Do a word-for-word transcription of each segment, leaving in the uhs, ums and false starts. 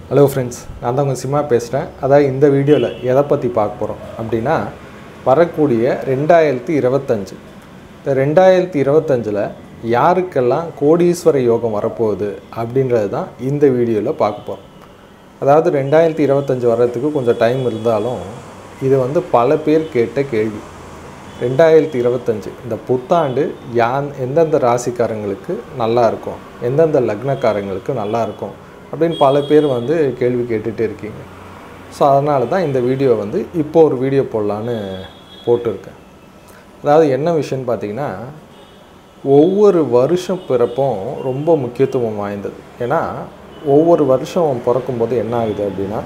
Hello friends, நான் தான் உங்கள் சிம்மா பேசுகிறேன். அதாவது இந்த வீடியோவில் எதை பற்றி பார்க்க போகிறோம் அப்படின்னா, வரக்கூடிய ரெண்டாயிரத்தி இருபத்தஞ்சு இந்த ரெண்டாயிரத்தி இருபத்தஞ்சில் யாருக்கெல்லாம் கோடீஸ்வர யோகம் வரப்போகுது அப்படின்றது தான் இந்த வீடியோவில் பார்க்க போகிறோம். அதாவது ரெண்டாயிரத்தி இருபத்தஞ்சி வர்றதுக்கு கொஞ்சம் டைம் இருந்தாலும் இது வந்து பல பேர் கேட்ட கேள்வி. ரெண்டாயிரத்தி இருபத்தஞ்சி இந்த புத்தாண்டு யான் எந்தெந்த ராசிக்காரங்களுக்கு நல்லா இருக்கும், எந்தெந்த லக்னக்காரங்களுக்கு நல்லா இருக்கும் அப்படின்னு பல பேர் வந்து கேள்வி கேட்டுகிட்டே இருக்கீங்க. ஸோ அதனால தான் இந்த வீடியோ வந்து இப்போ ஒரு வீடியோ போடலான்னு போட்டிருக்கேன். அதாவது என்ன விஷயம்னு பார்த்தீங்கன்னா, ஒவ்வொரு வருஷம் பிறப்பும் ரொம்ப முக்கியத்துவம் வாய்ந்தது. ஏன்னா ஒவ்வொரு வருஷம் பிறக்கும்போது என்ன ஆகுது அப்படின்னா,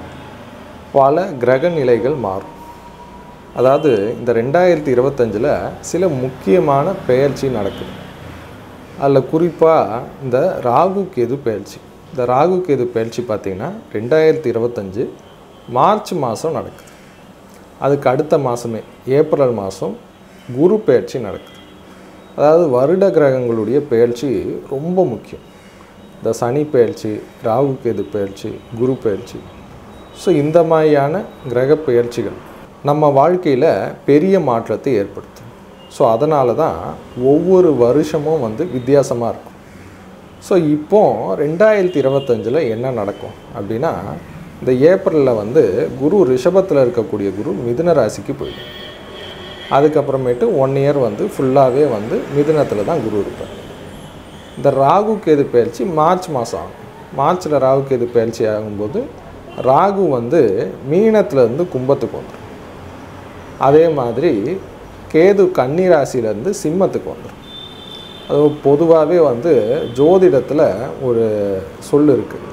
பல கிரக நிலைகள் மாறும். அதாவது இந்த ரெண்டாயிரத்தி இருபத்தஞ்சில் சில முக்கியமான பெயர்ச்சி நடக்குது. அதில் குறிப்பாக இந்த ராகு கேது பெயர்ச்சி. இந்த ராகு கேது பயிற்சி பார்த்திங்கன்னா ரெண்டாயிரத்தி இருபத்தஞ்சி மார்ச் மாதம் நடக்குது. அதுக்கு அடுத்த மாதமே ஏப்ரல் மாதம் குரு பெயர்ச்சி நடக்குது. அதாவது வருட கிரகங்களுடைய பெயர்ச்சி ரொம்ப முக்கியம். இந்த சனி பெயர்ச்சி, ராகு கேது பெயர்ச்சி, குரு பெயர்ச்சி, ஸோ இந்த மாதிரியான கிரக பெயர்ச்சிகள் நம்ம வாழ்க்கையில் பெரிய மாற்றத்தை ஏற்படுத்தும். ஸோ அதனால தான் ஒவ்வொரு வருஷமும் வந்து வித்தியாசமாக இருக்கும். ஸோ இப்போது ரெண்டாயிரத்தி இருபத்தஞ்சில் என்ன நடக்கும் அப்படின்னா, இந்த ஏப்ரலில் வந்து குரு ரிஷபத்தில் இருக்கக்கூடிய குரு மிதுன ராசிக்கு போயிடும். அதுக்கப்புறமேட்டு ஒன் இயர் வந்து ஃபுல்லாகவே வந்து மிதுனத்தில் தான் குரு இருப்பார். இந்த ராகு கேது பயிற்சி மார்ச் மாதம் ஆகும். மார்ச்சில் ராகு கேது பயிற்சி ஆகும்போது ராகு வந்து மீனத்துலேருந்து கும்பத்துக்கு வந்துடும். அதே மாதிரி கேது கன்னி ராசியிலேருந்து சிம்மத்துக்கு வந்துடும். அது பொதுவாகவே வந்து ஜோதிடத்தில் ஒரு சொல் இருக்குது,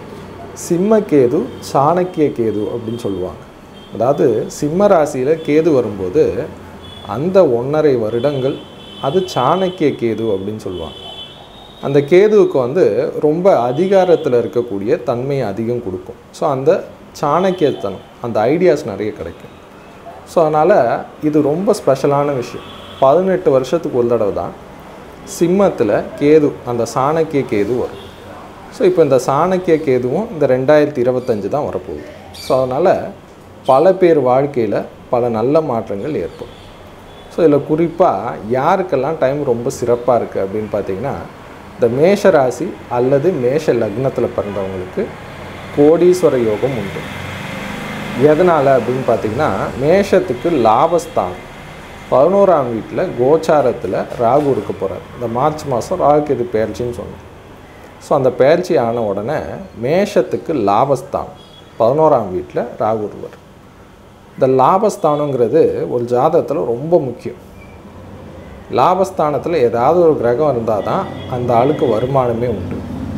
சிம்ம கேது சாணக்கிய கேது அப்படின்னு சொல்லுவாங்க. அதாவது சிம்ம ராசியில் கேது வரும்போது அந்த ஒன்றரை வருடங்கள் அது சாணக்கிய கேது அப்படின்னு சொல்லுவாங்க. அந்த கேதுவுக்கு வந்து ரொம்ப அதிகாரத்தில் இருக்கக்கூடிய தன்மையை அதிகம் கொடுக்கும். ஸோ அந்த சாணக்கியத்தனம், அந்த ஐடியாஸ் நிறைய கிடைக்கும். ஸோ அதனால் இது ரொம்ப ஸ்பெஷலான விஷயம். பதினெட்டு வருஷத்துக்கு ஒரு தடவை தான் சிம்மத்தில் கேது, அந்த சாணக்கிய கேது வரும். ஸோ இப்போ இந்த சாணக்கிய கேதுவும் இந்த ரெண்டாயிரத்தி இருபத்தஞ்சி தான் வரப்போகுது. ஸோ அதனால் பல பேர் வாழ்க்கையில் பல நல்ல மாற்றங்கள் ஏற்படும். ஸோ இதில் குறிப்பாக யாருக்கெல்லாம் டைம் ரொம்ப சிறப்பாக இருக்குது அப்படின்னு பார்த்திங்கன்னா, இந்த மேஷ ராசி அல்லது மேஷ லக்னத்தில் பிறந்தவங்களுக்கு கோடீஸ்வர யோகம் உண்டு. எதனால் அப்படின்னு பார்த்திங்கன்னா, மேஷத்துக்கு லாபஸ்தானம் பதினோராம் வீட்டில் கோச்சாரத்தில் ராகு இருக்க போகிறார். இந்த மார்ச் மாதம் ராகு கேது பெயர்ச்சின்னு சொன்னோம். ஸோ அந்த பெயர்ச்சி ஆன உடனே மேஷத்துக்கு லாபஸ்தானம் பதினோராம் வீட்டில் ராகு இருவர். இந்த லாபஸ்தானங்கிறது ஒரு ஜாதகத்தில் ரொம்ப முக்கியம். லாபஸ்தானத்தில் ஏதாவது ஒரு கிரகம் இருந்தால் தான் அந்த ஆளுக்கு வருமானமே உண்டு.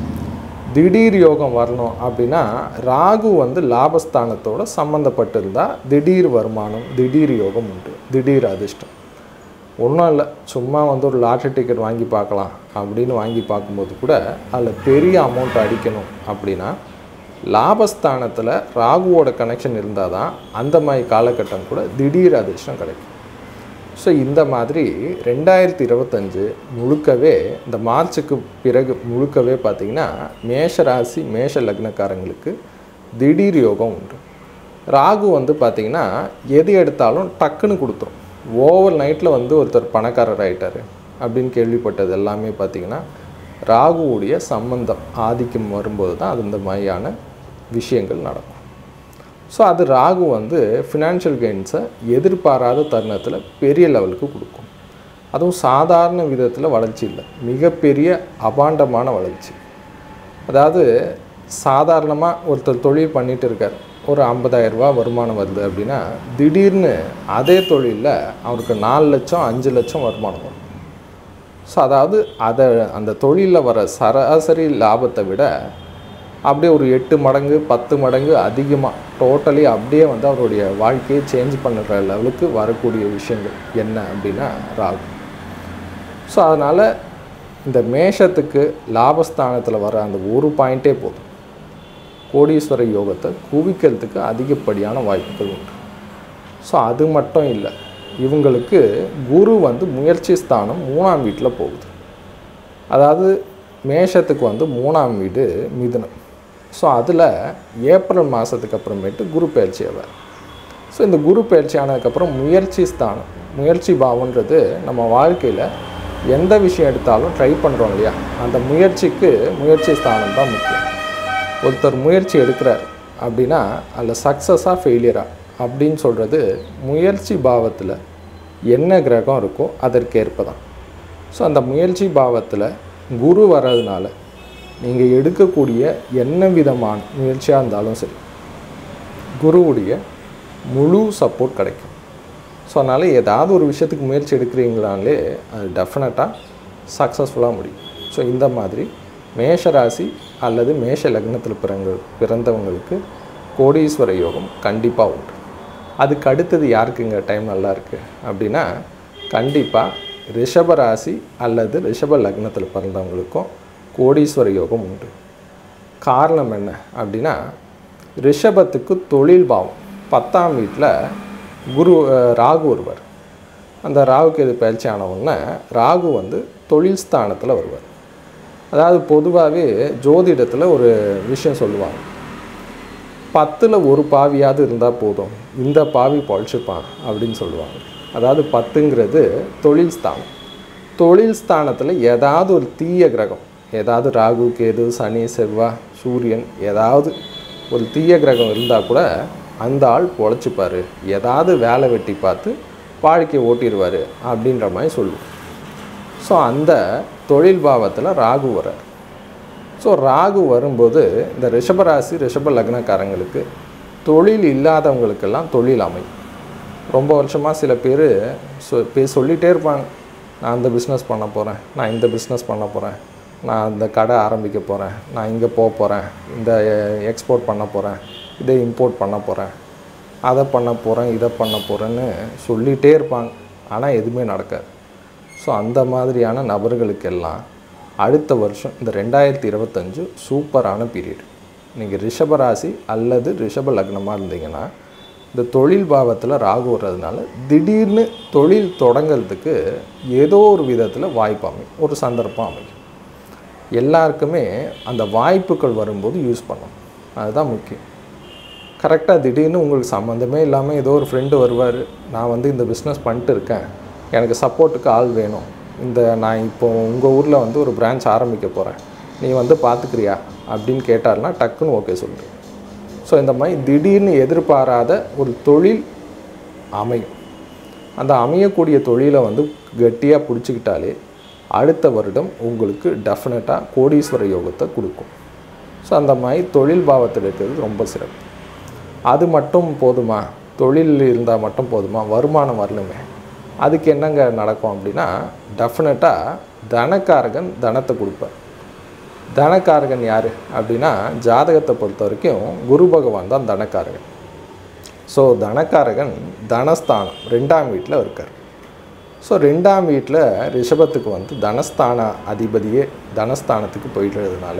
திடீர் யோகம் வரணும் அப்படின்னா ராகு வந்து லாபஸ்தானத்தோடு சம்மந்தப்பட்டிருந்தால் திடீர் வருமானம், திடீர் யோகம் உண்டு, திடீர் அதிர்ஷ்டம். ஒன்றும் இல்லை, சும்மா வந்து ஒரு லாட்ரி டிக்கெட் வாங்கி பார்க்கலாம் அப்படின்னு வாங்கி பார்க்கும்போது கூட அதில் பெரிய அமௌண்ட் அடிக்கணும் அப்படின்னா லாபஸ்தானத்தில் ராகுவோட கனெக்ஷன் இருந்தால் தான் அந்த மாதிரி காலகட்டம் கூட திடீர் அதிர்ஷ்டம் கிடைக்கும். ஸோ இந்த மாதிரி ரெண்டாயிரத்தி இருபத்தஞ்சு முழுக்கவே, இந்த மார்ச்சுக்கு பிறகு முழுக்கவே பார்த்திங்கன்னா மேஷ ராசி மேஷ லக்னக்காரங்களுக்கு திடீர் யோகம் உண்டு. ராகு வந்து பார்த்திங்கன்னா எது எடுத்தாலும் டக்குன்னு கொடுத்துரும். ஓவர் நைட்டில் வந்து ஒருத்தர் பணக்காரர் ஆகிட்டார் அப்படின்னு கேள்விப்பட்டது எல்லாமே பார்த்திங்கன்னா ராகுவுடைய சம்பந்தம் ஆதிக்கம் வரும்போது தான் அது இந்த மாதிரியான விஷயங்கள் நடக்கும். ஸோ அது ராகு வந்து ஃபினான்ஷியல் கெயின்ஸை எதிர்பாராத தருணத்தில் பெரிய லெவலுக்கு கொடுக்கும். அதுவும் சாதாரண விதத்தில் வளர்ச்சி இல்லை, மிகப்பெரிய அபாண்டமான வளர்ச்சி. அதாவது சாதாரணமாக ஒருத்தர் தொழில் பண்ணிகிட்டு இருக்கார், ஒரு ஐம்பதாயிரம் ரூபா வருமானம் வருது அப்படின்னா திடீர்னு அதே தொழிலில் அவருக்கு நாலு லட்சம் அஞ்சு லட்சம் வருமானம் வரும். ஸோ அதாவது அதை அந்த தொழிலில் வர சராசரி லாபத்தை விட அப்படியே ஒரு எட்டு மடங்கு பத்து மடங்கு அதிகமாக டோட்டலி அப்படியே வந்து அவருடைய வாழ்க்கையை சேஞ்ச் பண்ணுற லெவலுக்கு வரக்கூடிய விஷயங்கள் என்ன அப்படின்னா ராகு. ஸோ அதனால் இந்த மேஷத்துக்கு லாபஸ்தானத்தில் வர அந்த ஒரு பாயிண்ட்டே போதும் கோடீஸ்வர யோகத்தை குவிக்கிறதுக்கு அதிகப்படியான வாய்ப்புகள் உண்டு. ஸோ அது மட்டும் இல்லை, இவங்களுக்கு குரு வந்து முயற்சி ஸ்தானம் மூணாம் வீட்டில் போகுது. அதாவது மேஷத்துக்கு வந்து மூணாம் வீடு மிதுனம், ஸோ அதில் ஏப்ரல் மாதத்துக்கு அப்புறமேட்டு குரு பயிற்சி ஆவார். ஸோ இந்த குரு பயிற்சி ஆனதுக்கப்புறம் முயற்சி ஸ்தானம், முயற்சி பாவன்றது நம்ம வாழ்க்கையில் எந்த விஷயம் எடுத்தாலும் ட்ரை பண்ணுறோம் இல்லையா, அந்த முயற்சிக்கு முயற்சி ஸ்தானம் தான் முக்கியம். ஒருத்தர் முயற்சி எடுக்கிறார் அப்படின்னா அதில் சக்ஸஸாக ஃபெயிலியரா அப்படின்னு சொல்கிறது முயற்சி பாவத்தில் என்ன கிரகம் இருக்கோ அதற்கேற்ப தான். ஸோ அந்த முயற்சி பாவத்தில் குரு வர்றதுனால நீங்கள் எடுக்கக்கூடிய என்ன விதமான முயற்சியாக இருந்தாலும் சரி குருவுடைய முழு சப்போர்ட் கிடைக்கும். ஸோ அதனால் ஏதாவது ஒரு விஷயத்துக்கு முயற்சி எடுக்கிறீங்களாலே அது டெஃபினட்டாக சக்ஸஸ்ஃபுல்லாக முடியும். ஸோ இந்த மாதிரி மேஷராசி அல்லது மேஷ லக்னத்தில் பிறங்க பிறந்தவங்களுக்கு கோடீஸ்வர யோகம் கண்டிப்பாக உண்டு. அதுக்கு அடுத்தது யாருக்குங்க டைம் நல்லா இருக்குது அப்படின்னா கண்டிப்பாக ரிஷபராசி அல்லது ரிஷப லக்னத்தில் பிறந்தவங்களுக்கும் கோடீஸ்வர யோகம் உண்டு. காரணம் என்ன அப்படின்னா ரிஷபத்துக்கு தொழில் பாவம் பத்தாம் வீட்டில் குரு ராகு வருவார். அந்த ராகுக்கு எது பயிற்சி ஆனவுடனே ராகு வந்து தொழில் ஸ்தானத்தில் வருவார். அதாவது பொதுவாகவே ஜோதிடத்தில் ஒரு விஷயம் சொல்லுவாங்க, பத்தில் ஒரு பாவியாவது இருந்தால் போதும், இந்த பாவி பொழைச்சிப்பான் அப்படின்னு சொல்லுவாங்க. அதாவது பத்துங்கிறது தொழில் ஸ்தானம். தொழில் ஸ்தானத்தில் ஏதாவது ஒரு தீய கிரகம், ஏதாவது ராகு கேது சனி செவ்வாய் சூரியன் ஏதாவது ஒரு தீய கிரகம் இருந்தால் கூட அந்த ஆள் பொழைச்சிப்பார், ஏதாவது வேலை வெட்டி பார்த்து வாழ்க்கையை ஓட்டிடுவார் அப்படின்ற மாதிரி சொல்லுவோம். ஸோ அந்த தொழில் பாவத்தில் ராகு வரார். ஸோ ராகு வரும்போது இந்த ரிஷபராசி ரிஷப லக்னக்காரங்களுக்கு தொழில் இல்லாதவங்களுக்கெல்லாம் தொழில் அமையும். ரொம்ப வருஷமாக சில பேர் சொ பே சொல்லிகிட்டே இருப்பாங்க, நான் அந்த பிஸ்னஸ் பண்ண போகிறேன், நான் இந்த பிஸ்னஸ் பண்ண போகிறேன், நான் இந்த கடை ஆரம்பிக்க போகிறேன், நான் இங்கே போக போகிறேன், இந்த எக்ஸ்போர்ட் பண்ண போகிறேன், இதை இம்போர்ட் பண்ண போகிறேன், அதை பண்ண போகிறேன், இதை பண்ண போகிறேன்னு சொல்லிகிட்டே இருப்பாங்க. ஆனால் எதுவுமே நடக்காது. ஸோ அந்த மாதிரியான நபர்களுக்கெல்லாம் அடுத்த வருஷம் இந்த ரெண்டாயிரத்தி இருபத்தஞ்சு சூப்பரான பீரியட். நீங்கள் ரிஷபராசி அல்லது ரிஷப லக்னமாக இருந்தீங்கன்னா இந்த தொழில் பாவத்தில் ராகு வர்றதுனால திடீர்னு தொழில் தொடங்கிறதுக்கு ஏதோ ஒரு விதத்தில் வாய்ப்பு அமையும், ஒரு சந்தர்ப்பம் அமையும். எல்லாருக்குமே அந்த வாய்ப்புகள் வரும்போது யூஸ் பண்ணணும், அதுதான் முக்கியம். கரெக்டாக திடீர்னு உங்களுக்கு சம்மந்தமே இல்லாமல் ஏதோ ஒரு ஃப்ரெண்டு வருவார், நான் வந்து இந்த பிஸ்னஸ் பண்ணிட்டு இருக்கேன், எனக்கு சப்போர்ட்டுக்கு ஆள் வேணும், இந்த நான் இப்போது உங்கள் ஊரில் வந்து ஒரு பிரான்ச் ஆரம்பிக்க போகிறேன், நீ வந்து பார்த்துக்கிறியா அப்படின்னு கேட்டார்னா டக்குன்னு ஓகே சொல்லுங்கள். ஸோ இந்த மாதிரி திடீர்னு எதிர்பாராத ஒரு தொழில் அமையும். அந்த அமையக்கூடிய தொழிலை வந்து கட்டியாக பிடிச்சிக்கிட்டாலே அடுத்த வருடம் உங்களுக்கு டெஃபினட்டாக கோடீஸ்வர யோகத்தை கொடுக்கும். ஸோ அந்த மாதிரி தொழில் பாவத்தில் இருக்கிறது ரொம்ப சிறப்பு. அது மட்டும் போதுமா, தொழில் இருந்தால் மட்டும் போதுமா, வருமானம் வரணுமே, அதுக்கு என்னங்க நடக்கும் அப்படின்னா டெஃபினட்டாக தனக்காரகன் தனத்தை கொடுப்பார். தனக்காரகன் யார் அப்படின்னா ஜாதகத்தை பொறுத்த வரைக்கும் குரு பகவான் தான் தனக்காரகன். ஸோ தனக்காரகன் தனஸ்தானம் ரெண்டாம் வீட்டில் இருக்கார். ஸோ ரெண்டாம் வீட்டில் ரிஷபத்துக்கு வந்து தனஸ்தான அதிபதியே தனஸ்தானத்துக்கு போயிடுறதுனால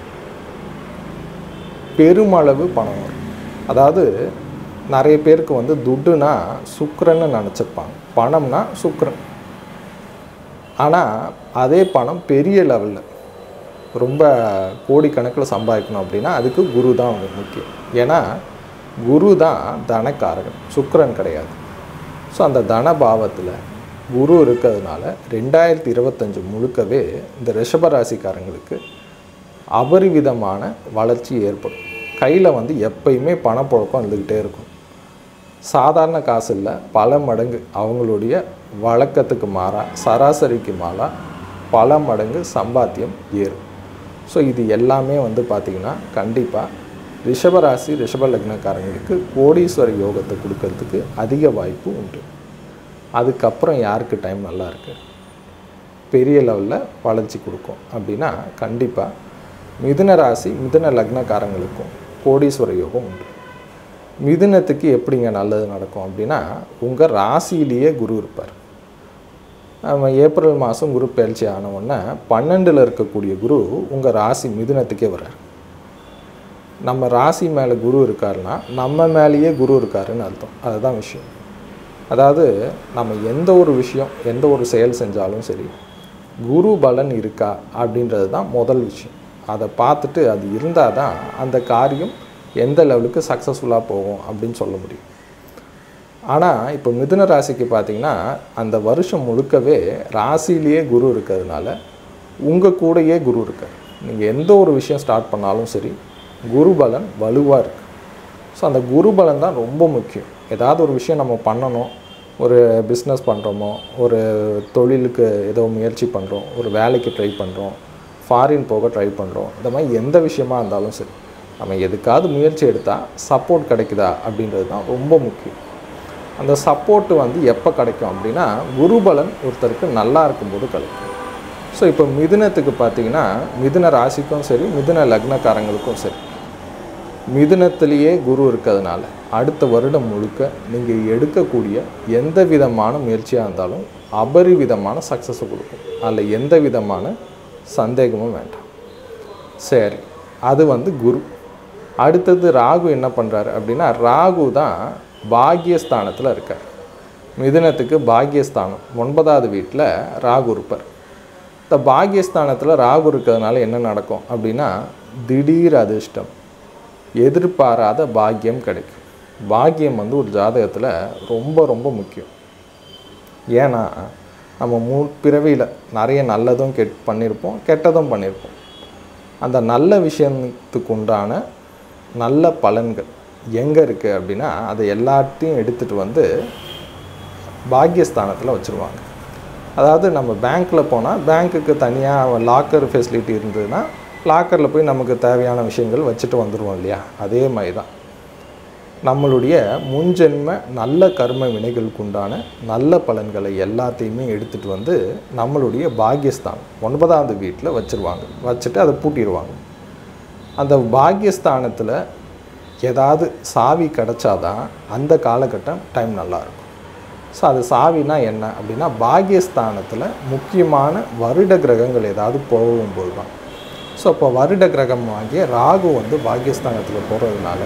பெருமளவு பணம் வரும். அதாவது நிறைய பேருக்கு வந்து துட்டுனா சுக்கிரன்னு நினச்சிருப்பாங்க, பணம்னா சுக்கிரன். ஆனால் அதே பணம் பெரிய லெவலில் ரொம்ப கோடிக்கணக்கில் சம்பாதிக்கணும் அப்படின்னா அதுக்கு குரு தான் முக்கியம். ஏன்னா குரு தான் தனக்காரகன், சுக்கிரன் கிடையாது. ஸோ அந்த தனபாவத்தில் குரு இருக்கிறதுனால ரெண்டாயிரத்தி இருபத்தஞ்சு முழுக்கவே இந்த ரிஷபராசிக்காரங்களுக்கு அபரிவிதமான வளர்ச்சி ஏற்படும். கையில் வந்து எப்பயுமே பணப்புழக்கம் இருந்துக்கிட்டே இருக்கும். சாதாரண காசு இல்லை, பல மடங்கு அவங்களுடைய வழக்கத்துக்கு மாறாக சராசரிக்கு மாறாக பல மடங்கு சம்பாத்தியம் ஏறும். ஸோ இது எல்லாமே வந்து பார்த்திங்கன்னா கண்டிப்பாக ரிஷபராசி ரிஷப லக்னக்காரங்களுக்கு கோடீஸ்வர யோகத்தை கொடுக்கறதுக்கு அதிக வாய்ப்பு உண்டு. அதுக்கப்புறம் யாருக்கு டைம் நல்லா இருக்குது, பெரிய லெவலில் வளர்ச்சி கொடுக்கும் அப்படின்னா கண்டிப்பாக மிதுன ராசி மிதுன லக்னக்காரங்களுக்கும் கோடீஸ்வர யோகம் உண்டு. மிதுனத்துக்கு எப்படிங்க நல்லது நடக்கும் அப்படின்னா உங்கள் ராசியிலேயே குரு இருப்பார். ஏப்ரல் மாதம் குரு பயிற்சி ஆனவுடனே பன்னெண்டில் இருக்கக்கூடிய குரு உங்கள் ராசி மிதுனத்துக்கே வர்றார். நம்ம ராசி மேலே குரு இருக்காருன்னா நம்ம மேலேயே குரு இருக்காருன்னு அர்த்தம். அதுதான் விஷயம். அதாவது நம்ம எந்த ஒரு விஷயம் எந்த ஒரு செயல் செஞ்சாலும் சரி குரு பலன் இருக்கா அப்படின்றது தான் முதல் விஷயம். அதை பார்த்துட்டு அது இருந்தால் தான் அந்த காரியம் எந்த லெவலுக்கு சக்ஸஸ்ஃபுல்லாக போகும் அப்படின்னு சொல்ல முடியும். ஆனால் இப்போ மிதுன ராசிக்கு பார்த்திங்கன்னா அந்த வருஷம் முழுக்கவே ராசியிலேயே குரு இருக்கிறதுனால உங்கள் கூடயே குரு இருக்கார். நீங்கள் எந்த ஒரு விஷயம் ஸ்டார்ட் பண்ணாலும் சரி குரு பலன் வலுவாக இருக்குது. ஸோ அந்த குரு பலன் தான் ரொம்ப முக்கியம். ஏதாவது ஒரு விஷயம் நம்ம பண்ணணும், ஒரு பிஸ்னஸ் பண்ணுறோமோ, ஒரு தொழிலுக்கு ஏதோ முயற்சி பண்ணுறோம், ஒரு வேலைக்கு ட்ரை பண்ணுறோம், ஃபாரின் போக ட்ரை பண்ணுறோம், இந்த மாதிரி எந்த விஷயமா இருந்தாலும் சரி நம்ம எதுக்காவது முயற்சி எடுத்தால் சப்போர்ட் கிடைக்குதா அப்படின்றது தான் ரொம்ப முக்கியம். அந்த சப்போர்ட்டு வந்து எப்போ கிடைக்கும் அப்படின்னா குருபலன் ஒருத்தருக்கு நல்லா இருக்கும்போது கிடைக்கும். ஸோ இப்போ மிதுனத்துக்கு பார்த்திங்கன்னா மிதுன ராசிக்கும் சரி மிதுன லக்னக்காரங்களுக்கும் சரி மிதுனத்திலேயே குரு இருக்கிறதுனால அடுத்த வருடம் முழுக்க நீங்கள் எடுக்கக்கூடிய எந்த விதமான முயற்சியாக இருந்தாலும் அபரிவிதமான சக்ஸஸை கொடுக்கும். அதில் எந்த விதமான சந்தேகமும் வேண்டாம். சரி, அது வந்து குரு. அடுத்தது ராகு என்ன பண்ணுறாரு அப்படின்னா ராகு தான் பாக்யஸ்தானத்தில் இருக்கார். மிதுனத்துக்கு பாக்யஸ்தானம் ஒன்பதாவது வீட்டில் ராகு இருப்பார். இந்த பாக்யஸ்தானத்தில் ராகு இருக்கிறதுனால என்ன நடக்கும் அப்படின்னா திடீர் அதிர்ஷ்டம், எதிர்பாராத பாக்கியம் கிடைக்கும். பாக்கியம் வந்து ஒரு ஜாதகத்தில் ரொம்ப ரொம்ப முக்கியம். ஏன்னா நம்ம மூ பிறவியில் நிறைய நல்லதும் கெட் பண்ணியிருப்போம், கெட்டதும் பண்ணியிருப்போம். அந்த நல்ல விஷயத்துக்கு உண்டான நல்ல பலன்கள் எங்கே இருக்குது அப்படின்னா அதை எல்லாத்தையும் எடுத்துகிட்டு வந்து பாக்யஸ்தானத்தில் வச்சுருவாங்க. அதாவது நம்ம பேங்க்கில் போனால் பேங்க்குக்கு தனியாக லாக்கர் ஃபெசிலிட்டி இருந்ததுன்னா லாக்கரில் போய் நமக்கு தேவையான விஷயங்கள் வச்சுட்டு வந்துடுவோம் இல்லையா? அதே மாதிரி தான் நம்மளுடைய முன்ஜென்ம நல்ல கர்ம வினைகளுக்கு உண்டான நல்ல பலன்களை எல்லாத்தையுமே எடுத்துகிட்டு வந்து நம்மளுடைய பாக்யஸ்தானம் ஒன்பதாவது வீட்டில் வச்சுருவாங்க. வச்சுட்டு அதை பூட்டிடுவாங்க. அந்த பாக்யஸ்தானத்தில் ஏதாவது சாவி கிடச்சாதான் அந்த காலகட்டம் டைம் நல்லாயிருக்கும். ஸோ அது சாவினா என்ன அப்படின்னா பாக்யஸ்தானத்தில் முக்கியமான வருட கிரகங்கள் ஏதாவது போகும்போது தான். ஸோ இப்போ வருட கிரகம் ஆகிய ராகு வந்து பாக்யஸ்தானத்தில் போகிறதுனால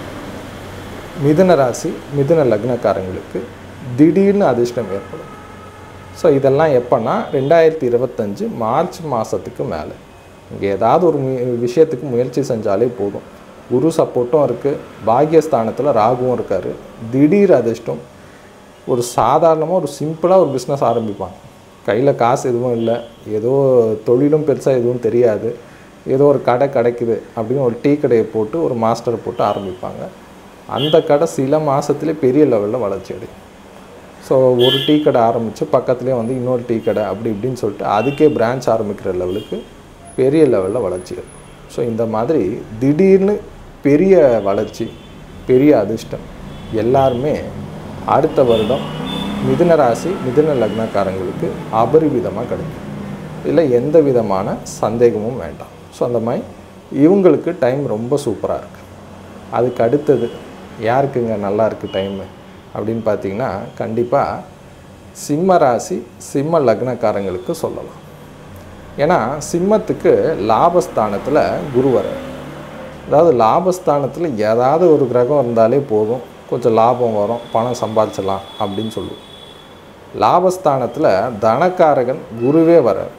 மிதுன ராசி மிதுன லக்னக்காரங்களுக்கு திடீர்னு அதிர்ஷ்டம் ஏற்படும். ஸோ இதெல்லாம் எப்போன்னா ரெண்டாயிரத்தி இருபத்தஞ்சு மார்ச் மாதத்துக்கு மேலே இங்கே ஏதாவது ஒரு விஷயத்துக்கு முயற்சி செஞ்சாலே போதும். குரு சப்போர்ட்டும் இருக்குது, பாக்யஸ்தானத்தில் ராகுவும் இருக்கார். திடீர் அதிர்ஷ்டம். ஒரு சாதாரணமாக ஒரு சிம்பிளாக ஒரு பிஸ்னஸ் ஆரம்பிப்பாங்க. கையில் காசு எதுவும் இல்லை, ஏதோ தொழிலும் பெருசாக எதுவும் தெரியாது, ஏதோ ஒரு கடை கிடைக்குது அப்படின்னு ஒரு டீ கடையை போட்டு ஒரு மாஸ்டரை போட்டு ஆரம்பிப்பாங்க. அந்த கடை சில மாதத்துலேயே பெரிய லெவலில் வளர்ச்சி அடையும். ஸோ ஒரு டீ கடை ஆரம்பித்து பக்கத்துலேயே வந்து இன்னொரு டீ கடை அப்படி இப்படின்னு சொல்லிட்டு அதுக்கே பிரான்ச் ஆரம்பிக்கிற லெவலுக்கு பெரிய லெவலில் வளர்ச்சி இருக்கும். ஸோ இந்த மாதிரி திடீர்னு பெரிய வளர்ச்சி, பெரிய அதிர்ஷ்டம் எல்லாருமே அடுத்த வருடம் மிதுன ராசி மிதுன லக்னக்காரங்களுக்கு அபரிவிதமாக கிடைக்கும். இதில் எந்த விதமான சந்தேகமும் வேண்டாம். ஸோ அந்த மாதிரி இவங்களுக்கு டைம் ரொம்ப சூப்பராக இருக்குது. அதுக்கு அடுத்தது யாருக்குங்க நல்லா இருக்குது டைமு அப்படின்னு பார்த்தீங்கன்னா கண்டிப்பாக சிம்ம ராசி சிம்ம லக்னக்காரங்களுக்கு சொல்லலாம். ஏன்னா சிம்மத்துக்கு லாபஸ்தானத்தில் குரு வரார். அதாவது லாபஸ்தானத்தில் ஏதாவது ஒரு கிரகம் இருந்தாலே போதும், கொஞ்சம் லாபம் வரும், பணம் சம்பாதிச்சலாம் அப்படின்னு சொல்லுவோம். லாபஸ்தானத்தில் தனக்காரகன் குருவே வரார்.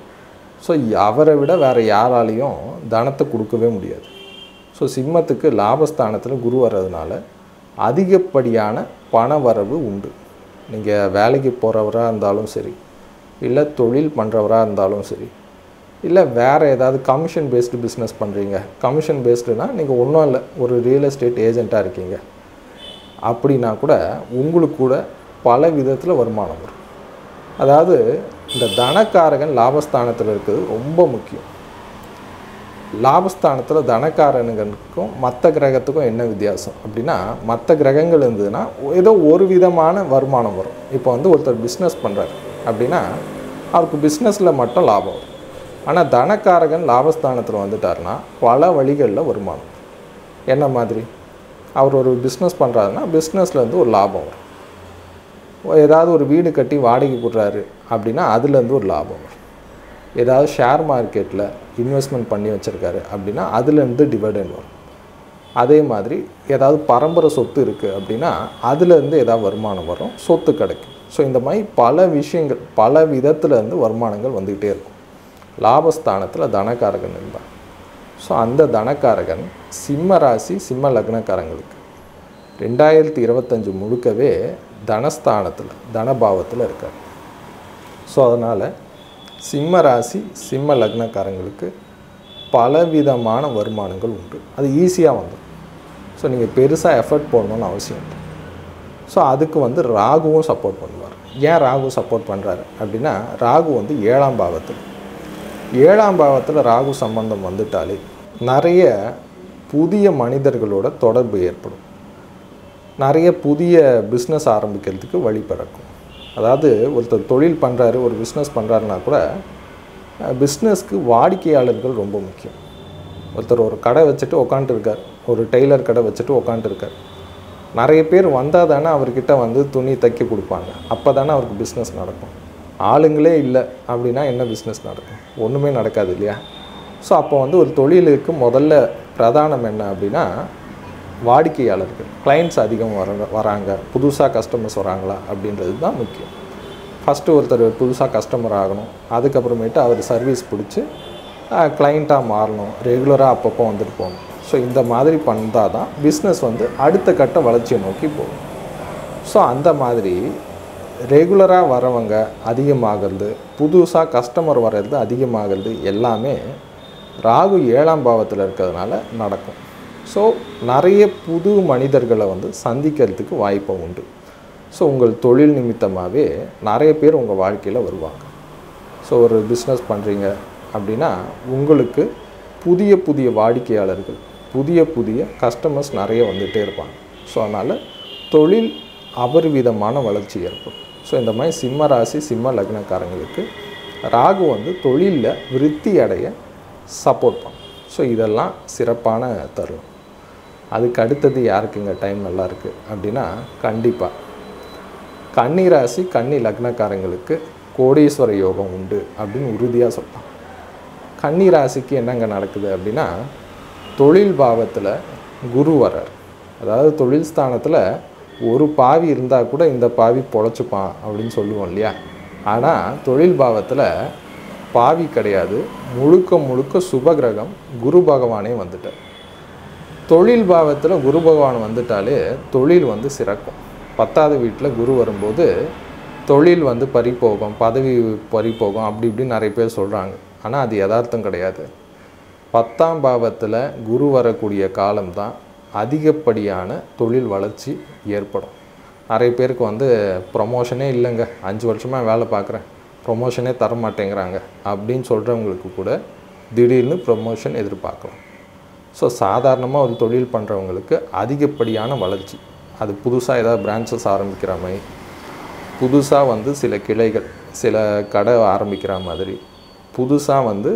ஸோ அவரை விட வேறு யாராலையும் தனத்தை கொடுக்கவே முடியாது. ஸோ சிம்மத்துக்கு லாபஸ்தானத்தில் குரு வர்றதுனால அதிகப்படியான பண வரவு உண்டு. நீங்கள் வேலைக்கு போகிறவராக இருந்தாலும் சரி, இல்லை தொழில் பண்ணுறவராக இருந்தாலும் சரி, இல்லை வேறு ஏதாவது கமிஷன் பேஸ்டு பிஸ்னஸ் பண்ணுறீங்க. கமிஷன் பேஸ்டுனால் நீங்கள் ஒன்றும் இல்லை, ஒரு ரியல் எஸ்டேட் ஏஜெண்ட்டாக இருக்கீங்க அப்படின்னா கூட உங்களுக்கு கூட பல விதத்தில் வருமானம் வரும். அதாவது இந்த தனக்காரகன் லாபஸ்தானத்தில் இருக்கிறது ரொம்ப முக்கியம். லாபஸ்தானத்தில் தனக்காரனுக்கும் மற்ற கிரகத்துக்கும் என்ன வித்தியாசம் அப்படின்னா மற்ற கிரகங்கள் இருந்ததுன்னா ஏதோ ஒரு விதமான வருமானம் வரும். இப்போ வந்து ஒருத்தர் பிஸ்னஸ் பண்ணுறாரு அப்படின்னா அவருக்கு பிஸ்னஸில் மட்டும் லாபம் வரும். ஆனால் தனக்காரகன் லாபஸ்தானத்தில் வந்துட்டார்னா பல வழிகளில் வருமானம். என்ன மாதிரி? அவர் ஒரு பிஸ்னஸ் பண்ணுறாருன்னா பிஸ்னஸ்லேருந்து ஒரு லாபம் வரும். ஏதாவது ஒரு வீடு கட்டி வாடகை போடுறாரு அப்படின்னா அதுலேருந்து ஒரு லாபம் வரும். ஏதாவது ஷேர் மார்க்கெட்டில் இன்வெஸ்ட்மெண்ட் பண்ணி வச்சுருக்காரு அப்படின்னா அதுலேருந்து டிவிடெண்ட் வரும். அதே மாதிரி ஏதாவது பரம்பரை சொத்து இருக்குது அப்படின்னா அதுலேருந்து ஏதாவது வருமானம் வரும், சொத்து கிடைக்கும். ஸோ இந்த மாதிரி பல விஷயங்கள் பல விதத்துலேருந்து வருமானங்கள் வந்துக்கிட்டே இருக்கும் லாபஸ்தானத்தில் தனக்காரகன் இருந்தால். ஸோ அந்த தனக்காரகன் சிம்ம ராசி சிம்ம லக்னக்காரங்களுக்கு ரெண்டாயிரத்தி இருபத்தஞ்சு முழுக்கவே தனஸ்தானத்தில் தனபாவத்தில் இருக்கார். ஸோ அதனால் சிம்ம ராசி சிம்ம லக்னக்காரங்களுக்கு பலவிதமான வருமானங்கள் உண்டு. அது ஈஸியாக வந்துடும். ஸோ நீங்கள் பெருசாக எஃபர்ட் போடணும்னு அவசியம் இல்லை. ஸோ அதுக்கு வந்து ராகுவும் சப்போர்ட் பண்ணுவார். ஏன் ராகு சப்போர்ட் பண்ணுறாரு அப்படின்னா, ராகு வந்து ஏழாம் பாவத்தில் ஏழாம் பாவத்தில் ராகு சம்பந்தம் வந்துட்டாலே நிறைய புதிய மனிதர்களோட தொடர்பு ஏற்படும். நிறைய புதிய பிஸ்னஸ் ஆரம்பிக்கிறதுக்கு வழி பிறக்கும். அதாவது ஒருத்தர் தொழில் பண்ணுறாரு, ஒரு பிஸ்னஸ் பண்ணுறாருன்னா கூட பிஸ்னஸ்க்கு வாடிக்கையாளர்கள் ரொம்ப முக்கியம். ஒருத்தர் ஒரு கடை வச்சுட்டு உக்காண்ட்டுருக்கார், ஒரு டெய்லர் கடை வச்சுட்டு உக்காண்ட்டுருக்கார். நிறைய பேர் வந்தால் தானே அவர்கிட்ட வந்து துணி தைக்க கொடுப்பாங்க. அப்போ தானே அவருக்கு பிஸ்னஸ் நடக்கும். ஆளுங்களே இல்லை அப்படின்னா என்ன பிஸ்னஸ் நடக்கும்? ஒன்றுமே நடக்காது இல்லையா? ஸோ அப்போ வந்து ஒரு தொழிலுக்கு முதல்ல பிரதானம் என்ன அப்படின்னா, வாடிக்கையாளர்கள், கிளைண்ட்ஸ் அதிகம் வர வராங்க புதுசாக கஸ்டமர்ஸ் வராங்களா அப்படின்றது தான் முக்கியம். ஃபஸ்ட்டு ஒருத்தர் புதுசாக கஸ்டமர் ஆகணும், அதுக்கப்புறமேட்டு அவர் சர்வீஸ் பிடிச்சி கிளைண்ட்டாக மாறணும், ரெகுலராக அப்பப்போ வந்துட்டு போகணும். ஸோ இந்த மாதிரி பண்ணால் தான் பிஸ்னஸ் வந்து அடுத்த கட்ட வளர்ச்சியை நோக்கி போகும். ஸோ அந்த மாதிரி ரெகுலராக வரவங்க அதிகமாகிறது, புதுசாக கஸ்டமர் வர்றது அதிகமாகிறது எல்லாமே ராகு ஏழாம் பாவத்தில் இருக்கிறதுனால நடக்கும். ஸோ நிறைய புது மனிதர்களை வந்து சந்திக்கிறதுக்கு வாய்ப்பு உண்டு. ஸோ உங்கள் தொழில் நிமித்தமாகவே நிறைய பேர் உங்கள் வாழ்க்கையில் வருவாங்க. ஸோ ஒரு பிஸ்னஸ் பண்ணுறீங்க அப்படின்னா உங்களுக்கு புதிய புதிய வாடிக்கையாளர்கள், புதிய புதிய கஸ்டமர்ஸ் நிறைய வந்துகிட்டே இருப்பாங்க. ஸோ அதனால் தொழில் அபரிவிதமான வளர்ச்சி ஏற்படும். ஸோ இந்த மாதிரி சிம்ம ராசி சிம்ம லக்னக்காரங்களுக்கு ராகு வந்து தொழிலில் விருத்தி அடைய சப்போர்ட் பண்ணும். ஸோ இதெல்லாம் சிறப்பான தருணம். அதுக்கு அடுத்தது யாருக்குங்க டைம் நல்லா இருக்குது அப்படின்னா, கண்டிப்பாக கன்னி ராசி கன்னி லக்னக்காரங்களுக்கு கோடீஸ்வர யோகம் உண்டு அப்படின்னு உறுதியாக சொல்லலாம். கன்னி ராசிக்கு என்னங்க நடக்குது அப்படின்னா, தொழில் பாவத்தில் குரு வர்றார். அதாவது தொழில் ஸ்தானத்தில் ஒரு பாவி இருந்தால் கூட இந்த பாவி பொழைச்சிப்பான் அப்படின்னு சொல்லுவோம் இல்லையா? ஆனால் தொழில் பாவத்தில் பாவி கிடையாது, முழுக்க முழுக்க சுபகிரகம் குரு பகவானே வந்துட்டார். தொழில் பாவத்தில் குரு பகவான் வந்துட்டாலே தொழில் வந்து சிறக்கும். பத்தாவது வீட்டில் குரு வரும்போது தொழில் வந்து பறிப்போகும், பதவி பறிப்போகும், அப்படி இப்படி நிறைய பேர் சொல்கிறாங்க. ஆனால் அது யதார்த்தம் கிடையாது. பத்தாம் பாவத்தில் குரு வரக்கூடிய காலம்தான் அதிகப்படியான தொழில் வளர்ச்சி ஏற்படும். நிறைய பேருக்கு வந்து ப்ரொமோஷனே இல்லைங்க, அஞ்சு வருஷமாக வேலை பார்க்குறேன், ப்ரொமோஷனே தர மாட்டேங்கிறாங்க அப்படின்னு சொல்கிறவங்களுக்கு கூட திடீர்னு ப்ரொமோஷன் எதிர்பார்க்கலாம். ஸோ சாதாரணமாக ஒரு தொழில் பண்ணுறவங்களுக்கு அதிகப்படியான வளர்ச்சி, அது புதுசாக ஏதாவது பிரான்ச்சஸ் ஆரம்பிக்கிற மாதிரி, புதுசாக வந்து சில கிளைகள், சில கடை ஆரம்பிக்கிற மாதிரி, புதுசாக வந்து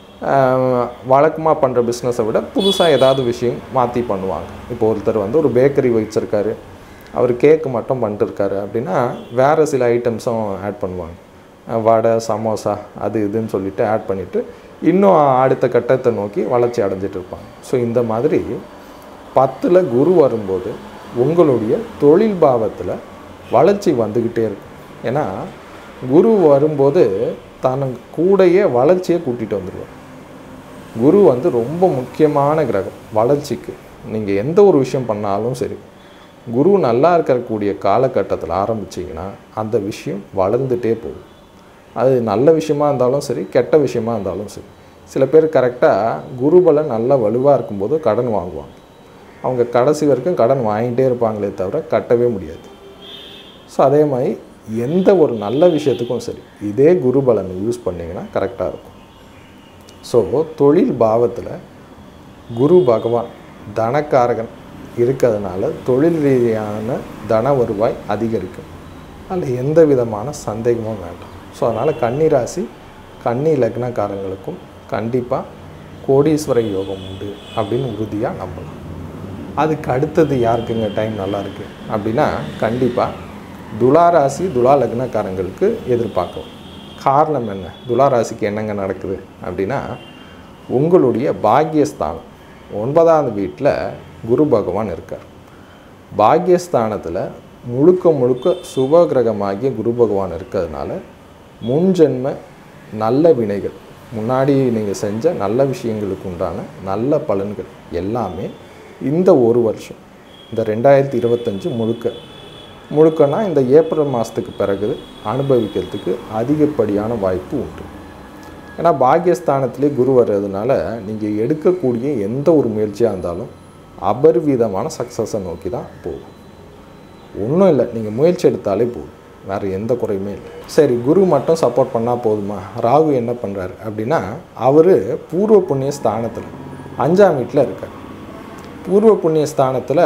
வழக்கமாக பண்ணுற பிஸ்னஸை விட புதுசாக ஏதாவது விஷயம் மாற்றி பண்ணுவாங்க. இப்போ ஒருத்தர் வந்து ஒரு பேக்கரி வச்சுருக்காரு, அவர் கேக்கு மட்டும் பண்ணிட்டுருக்காரு அப்படின்னா வேறு சில ஐட்டம்ஸும் ஆட் பண்ணுவாங்க. வடை, சமோசா, அது இதுன்னு சொல்லிவிட்டு ஆட் பண்ணிவிட்டு இன்னும் அடுத்த கட்டத்தை நோக்கி வளர்ச்சி அடைஞ்சிட்டு இருப்பாங்க. ஸோ இந்த மாதிரி பத்தில் குரு வரும்போது உங்களுடைய தொழில் பாவத்தில் வளர்ச்சி வந்துக்கிட்டே இருக்கும். ஏன்னா குரு வரும்போது தன் கூடையே வளர்ச்சியை கூட்டிகிட்டு வந்துடுவார். குரு வந்து ரொம்ப முக்கியமான கிரகம் வளர்ச்சிக்கு. நீங்கள் எந்த ஒரு விஷயம் பண்ணாலும் சரி, குரு நல்லா இருக்கக்கூடிய காலகட்டத்தில் ஆரம்பிச்சிங்கன்னா அந்த விஷயம் வளர்ந்துட்டே போகும். அது நல்ல விஷயமா இருந்தாலும் சரி, கெட்ட விஷயமா இருந்தாலும் சரி. சில பேர் கரெக்டாக குருபலன் நல்லா வலுவாக இருக்கும்போது கடன் வாங்குவாங்க. அவங்க கடைசி வரைக்கும் கடன் வாங்கிட்டே இருப்பாங்களே தவிர கட்டவே முடியாது. ஸோ அதே மாதிரி எந்த ஒரு நல்ல விஷயத்துக்கும் சரி இதே குருபலனை யூஸ் பண்ணிங்கன்னா கரெக்டாக இருக்கும். ஸோ தொழில் பாவத்தில் குரு பகவான் தனக்காரகன் இருக்கிறதுனால தொழில் ரீதியான தன வருவாய் அதிகரிக்கும். அதில் எந்த விதமான சந்தேகமும் வேண்டாம். ஸோ அதனால் கன்னி ராசி கன்னி லக்னக்காரங்களுக்கும் கண்டிப்பாக கோடீஸ்வர யோகம் உண்டு அப்படின்னு உறுதியாக நம்பலாம். அதுக்கு அடுத்தது யாருக்குங்க டைம் நல்லா இருக்குது அப்படின்னா, கண்டிப்பாக துலா ராசி துலா லக்னக்காரங்களுக்கு எதிர்பார்க்கலாம். காரணம் என்ன? துலா ராசிக்கு என்னங்க நடக்குது அப்படின்னா, உங்களுடைய பாக்யஸ்தானம் ஒன்பதாவது வீட்டில் குரு பகவான் இருக்கார். பாக்யஸ்தானத்தில் முழுக்க முழுக்க சுபகிரகமாகிய குரு பகவான் இருக்கிறதுனால முன்ஜென்ம நல்ல வினைகள், முன்னாடி நீங்கள் செஞ்ச நல்ல விஷயங்களுக்கு உண்டான நல்ல பலன்கள் எல்லாமே இந்த ஒரு வருஷம், இந்த ரெண்டாயிரத்தி இருபத்தஞ்சு முழுக்க முழுக்கன்னா இந்த ஏப்ரல் மாதத்துக்கு பிறகு அனுபவிக்கிறதுக்கு அதிகப்படியான வாய்ப்பு உண்டு. ஏன்னா பாக்கியஸ்தானத்திலே குரு வர்றதுனால நீங்கள் எடுக்கக்கூடிய எந்த ஒரு முயற்சியாக இருந்தாலும் அபரிவிதமான சக்ஸஸை நோக்கி தான் போகும். ஒன்றும் இல்லை, நீங்கள் முயற்சி எடுத்தாலே போதும், வேறு எந்த குறையுமே இல்லை. சரி, குரு மட்டும் சப்போர்ட் பண்ணால் போதுமா? ராகு என்ன பண்ணுறாரு அப்படின்னா, அவர் பூர்வ புண்ணிய ஸ்தானத்தில் அஞ்சாம் வீட்டில் இருக்கார். பூர்வ புண்ணிய ஸ்தானத்தில்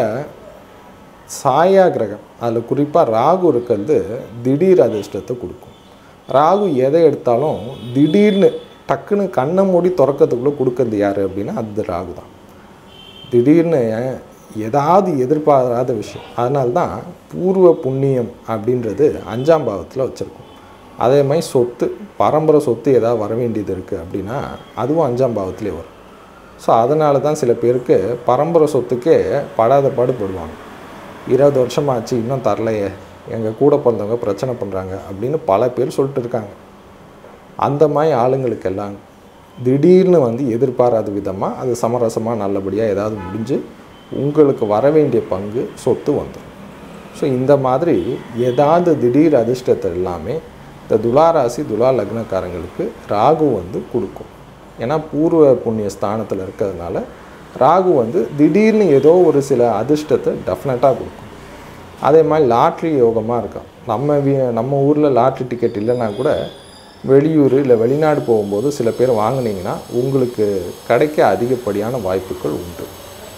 சாயா கிரகம், அதில் குறிப்பாக ராகு இருக்கிறது திடீர் அதிர்ஷ்டத்தை கொடுக்கும். ராகு எதை எடுத்தாலும் திடீர்னு டக்குன்னு கண்ணை மூடி திறக்கிறதுக்குள்ளே கொடுக்கறது யார் அப்படின்னா அது ராகு தான். திடீர்னு ஏதாவது எதிர்பாராத விஷயம். அதனால தான் பூர்வ புண்ணியம் அப்படின்றது அஞ்சாம் பாவத்தில் வச்சுருக்கோம். அதே மாதிரி சொத்து, பரம்பரை சொத்து ஏதாவது வர வேண்டியது இருக்குது அப்படின்னா அதுவும் அஞ்சாம் பாவத்திலே வரும். ஸோ அதனால தான் சில பேருக்கு பரம்பரை சொத்துக்கே படாத பாடுபடுவாங்க. இருபது வருஷமாச்சு இன்னும் தரலையே, எங்கள் கூட பிறந்தவங்க பிரச்சனை பண்ணுறாங்க அப்படின்னு பல பேர் சொல்லிட்டு இருக்காங்க. அந்த மாதிரி ஆளுங்களுக்கெல்லாம் திடீர்னு வந்து எதிர்பாராத விதமாக அது சமரசமாக நல்லபடியாக ஏதாவது முடிஞ்சு உங்களுக்கு வர வேண்டிய பங்கு சொத்து வந்துடும். ஸோ இந்த மாதிரி ஏதாவது திடீர் அதிர்ஷ்டத்தை எல்லாமே இந்த துளாராசி துலா லக்னக்காரங்களுக்கு ராகு வந்து கொடுக்கும். ஏன்னா பூர்வ புண்ணிய ஸ்தானத்தில் இருக்கிறதுனால ராகு வந்து திடீர்னு ஏதோ ஒரு சில அதிர்ஷ்டத்தை டெஃபினட்டாக கொடுக்கும். அதே மாதிரி லாட்ரி யோகமாக இருக்கும். நம்ம வீ நம்ம ஊரில் லாட்ரி டிக்கெட் இல்லைன்னா கூட வெளியூர் இல்லை வெளிநாடு போகும்போது சில பேர் வாங்கினீங்கன்னா உங்களுக்கு கிடைக்க அதிகப்படியான வாய்ப்புகள் உண்டு.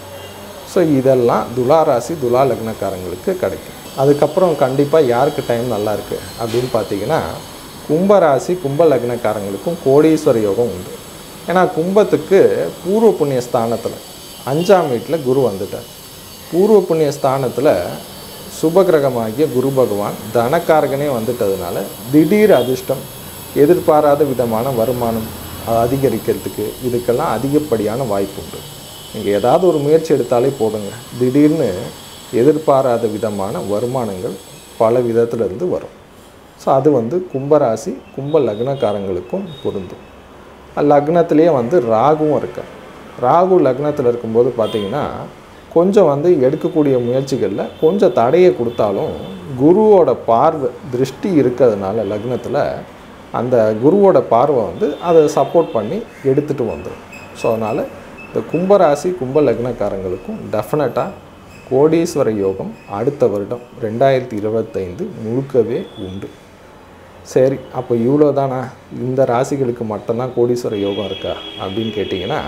ஸோ இதெல்லாம் துளாராசி துலா லக்னக்காரங்களுக்கு கிடைக்கும். அதுக்கப்புறம் கண்டிப்பாக யாருக்கு டைம் நல்லா இருக்குது அப்படின்னு பார்த்தீங்கன்னா கும்பராசி கும்ப லக்னக்காரங்களுக்கும் கோடீஸ்வர யோகம் உண்டு. ஏன்னா கும்பத்துக்கு பூர்வ புண்ணிய ஸ்தானத்தில் அஞ்சாம் வீட்டில் குரு வந்துட்டார். பூர்வ புண்ணிய ஸ்தானத்தில் சுபகிரகமாகிய குரு பகவான் தனக்காரகனே வந்துட்டதுனால திடீர் அதிர்ஷ்டம், எதிர்பாராத விதமான வருமானம் அதிகரிக்கிறதுக்கு இதுக்கெல்லாம் அதிகப்படியான வாய்ப்பு உண்டு. நீங்கள் ஏதாவது ஒரு முயற்சி எடுத்தாலே போதுங்க, திடீர்னு எதிர்பாராத விதமான வருமானங்கள் பல விதத்துலேருந்து வரும். ஸோ அது வந்து கும்பராசி கும்ப லக்னக்காரங்களுக்கும் பொருந்தும். லக்னத்திலேயே வந்து ராகுவும் இருக்கு. ராகு லக்னத்தில் இருக்கும்போது பார்த்திங்கன்னா கொஞ்சம் வந்து எடுக்கக்கூடிய முயற்சிகளில் கொஞ்சம் தடையை கொடுத்தாலும் குருவோட பார்வை திருஷ்டி இருக்கிறதுனால லக்னத்தில் அந்த குருவோட பார்வை வந்து அதை சப்போர்ட் பண்ணி எடுத்துகிட்டு வந்துடும். ஸோ அதனால் இந்த கும்பராசி கும்ப லக்னக்காரங்களுக்கும் டெஃபினட்டாக கோடீஸ்வர யோகம் அடுத்த வருடம் ரெண்டாயிரத்தி இருபத்தைந்து முழுக்கவே உண்டு. சரி, அப்போ இவ்வளோ தானா, இந்த ராசிகளுக்கு மட்டும்தான் கோடீஸ்வர யோகம் இருக்கா அப்படின்னு கேட்டிங்கன்னா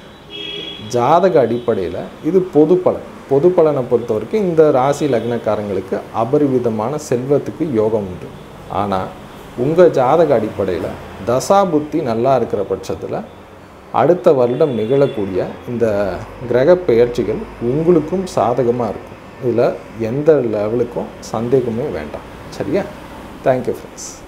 ஜாதக அடிப்படையில் இது பொது பலன். பொது பலனை பொறுத்த வரைக்கும் இந்த ராசி லக்னக்காரங்களுக்கு அபரிவிதமான செல்வத்துக்கு யோகம் உண்டு. ஆனால் உங்கள் ஜாதக அடிப்படையில் தசாபுத்தி நல்லா இருக்கிற பட்சத்தில் அடுத்த வருடம் நிகழக்கூடிய இந்த கிரக பெயர்ச்சிகள் உங்களுக்கும் சாதகமாக இருக்கும். இதில் எந்த லெவலுக்கும் சந்தேகமே வேண்டாம். சரியா? Thank you friends.